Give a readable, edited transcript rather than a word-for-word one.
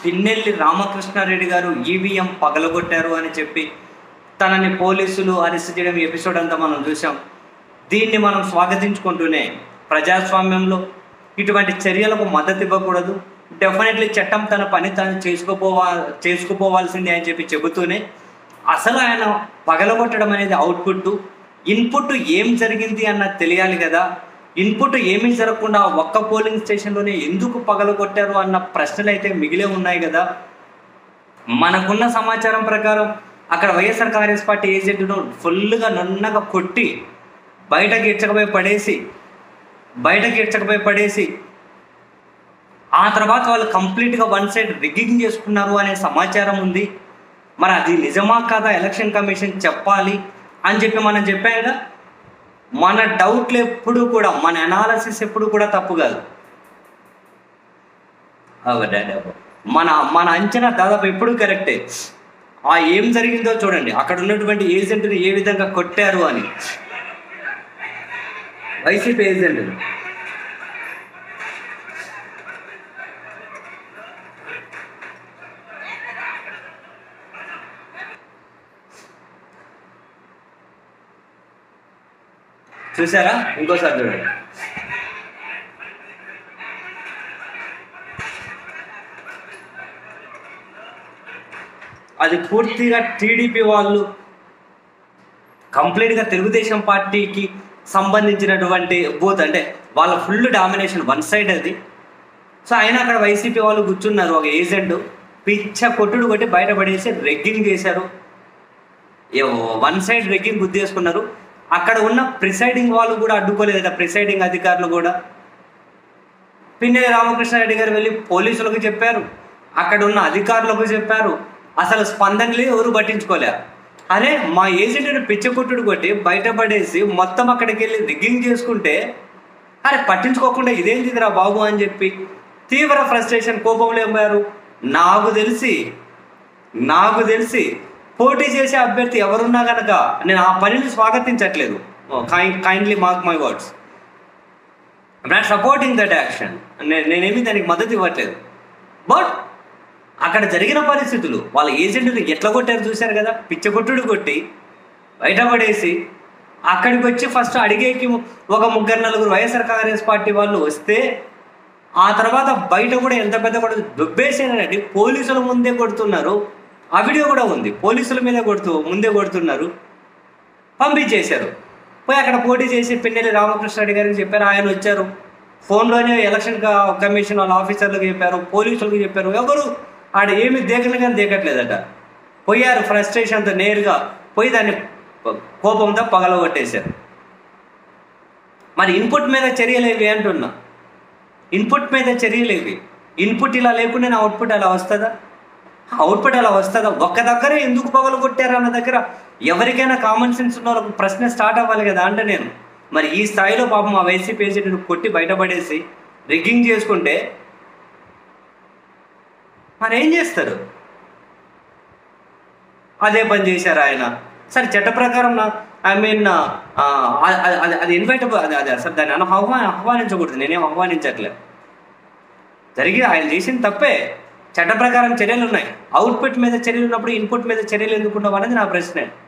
పిన్నెల్లి రామకృష్ణారెడ్డి గారు ఈవీఎం పగలగొట్టారు అని చెప్పి తనని పోలీసులు అరెస్ట్ చేయడం ఎపిసోడ్ అంతా మనం చూసాం. దీన్ని మనం స్వాగతించుకుంటూనే ప్రజాస్వామ్యంలో ఇటువంటి చర్యలకు మద్దతు ఇవ్వకూడదు, డెఫినెట్లీ చట్టం తన పని తాను చేసుకుపోవాల్సిందే అని చెప్పి చెబుతూనే అసలు ఆయన పగలగొట్టడం అనేది అవుట్పుట్, ఇన్పుట్ ఏం జరిగింది అన్నది తెలియాలి కదా. ఇన్పుట్ ఏమీ జరగకుండా ఒక్క పోలింగ్ స్టేషన్లోనే ఎందుకు పగలగొట్టారు అన్న ప్రశ్నలు అయితే మిగిలే ఉన్నాయి కదా. మనకున్న సమాచారం ప్రకారం అక్కడ వైఎస్ఆర్ కాంగ్రెస్ పార్టీ ఏజెంట్ను ఫుల్గా నన్నగా కొట్టి బయటకి ఇడ్చకపోయి పడేసి ఆ తర్వాత వాళ్ళు కంప్లీట్గా వన్ సైడ్ రిగ్గింగ్ చేసుకున్నారు అనే సమాచారం ఉంది. మరి అది నిజమా కాదా ఎలక్షన్ కమిషన్ చెప్పాలి అని చెప్పి మనం చెప్పాక మన డౌట్లు ఎప్పుడు కూడా, మన అనాలసిస్ ఎప్పుడు కూడా తప్పు కాదు. మన అంచనా దాదాపు ఎప్పుడు కరెక్టే. ఆ ఏం జరిగిందో చూడండి, అక్కడ ఉన్నటువంటి ఏజెంట్ని ఏ విధంగా కొట్టారు అని. వైసీపీ ఏజెంట్ చూసారా? ఇంకోసారి చూడండి. అది పూర్తిగా టీడీపీ వాళ్ళు కంప్లీట్గా తెలుగుదేశం పార్టీకి సంబంధించినటువంటి బూత్, అంటే వాళ్ళ ఫుల్ డామినేషన్ వన్ సైడ్ అది. సో అయినా అక్కడ వైసీపీ వాళ్ళు కూర్చున్నారు, ఒక ఏజెంట్ పిచ్చ కొట్టుడు కొట్టి బయటపడేసి రెగ్గింగ్ చేశారు, వన్ సైడ్ రెగ్గింగ్ గుద్దేసుకున్నారు. అక్కడ ఉన్న ప్రిసైడింగ్ వాళ్ళు కూడా అడ్డుకోలేదట, ప్రిసైడింగ్ అధికారులు కూడా. పిన్నెల్లి రామకృష్ణారెడ్డి గారు వెళ్ళి పోలీసులకు చెప్పారు, అక్కడ ఉన్న అధికారులకు చెప్పారు, అసలు స్పందనలే ఎవరు పట్టించుకోలేరు. అరే మా ఏజెంట్ని పిచ్చకొట్టుడు కొట్టి బయటపడేసి మొత్తం అక్కడికి వెళ్ళి రిగ్గింగ్ చేసుకుంటే అరే పట్టించుకోకుండా ఇదేంటిదిరా బాబు అని చెప్పి తీవ్ర ఫ్రస్ట్రేషన్, కోపంలో ఏమయ్యారు. నాకు తెలిసి పోటీ చేసే అభ్యర్థి ఎవరున్నా కనుక నేను ఆ పనిని స్వాగతించట్లేదు. Kindly mark my words, I'm not supporting that action. నేనేమి దానికి మద్దతు ఇవ్వట్లేదు. బట్ అక్కడ జరిగిన పరిస్థితులు, వాళ్ళ ఏజెంట్ని ఎట్లా కొట్టారు చూశారు కదా. పిచ్చకొట్టుడు కొట్టి బయటపడేసి అక్కడికి వచ్చి ఫస్ట్ అడిగేకి ఒక 3-4 వైఎస్ఆర్ కాంగ్రెస్ పార్టీ వాళ్ళు వస్తే ఆ తర్వాత బయట కూడా ఎంత పెద్ద కూడా దుబ్బేసేనండి. పోలీసుల ముందే కొడుతున్నారు, ఆ వీడియో కూడా ఉంది. పోలీసుల మీద ముందే కొడుతున్నారు, పంపించేశారు. పోయి అక్కడ పోటీ చేసి పిన్నెల్లి రామకృష్ణారెడ్డి గారికి చెప్పారు, ఆయన వచ్చారు. ఫోన్లోనే ఎలక్షన్ కమిషన్ వాళ్ళ ఆఫీసర్లకు చెప్పారు, పోలీసులకు చెప్పారు. ఎవరు ఆడ ఏమి దేకట్లేదట. పోయారు ఫ్రస్ట్రేషన్తో, నేరుగా పోయి దాన్ని కోపంతో పగలగొట్టేశారు. మరి ఇన్పుట్ మీద చర్యలేవి అంటున్నా, ఇన్పుట్ మీద చర్యలేవి. ఇన్పుట్ ఇలా లేకుండా నా అవుట్పుట్ అలా వస్తుందా? ఒక్క దగ్గరే ఎందుకు పగలగొట్టారు అన్న దగ్గర ఎవరికైనా కామన్ సెన్స్ ఉన్న వాళ్ళకి ప్రశ్న స్టార్ట్ అవ్వాలి కదా. అంటే నేను మరి ఈ స్థాయిలో పాపం ఆ వైసీపీ ఏజెంట్ని కొట్టి బయటపడేసి రిగ్గింగ్ చేసుకుంటే మరి ఏం చేస్తారు? అదే పని చేశారు ఆయన. సరే చట్ట ప్రకారం అది ఇన్వైటబుల్, అది అసలు దాన్ని ఆహ్వానించకూడదు. నేనేం ఆహ్వానించట్లేదు. ఆయన చేసిన తప్పే. చట్ట ప్రకారం చర్యలు ఉన్నాయి. అవుట్పుట్ మీద చర్యలు ఉన్నప్పుడు ఇన్పుట్ మీద చర్యలు ఎందుకు ఉండవు అనేది నా ప్రశ్న.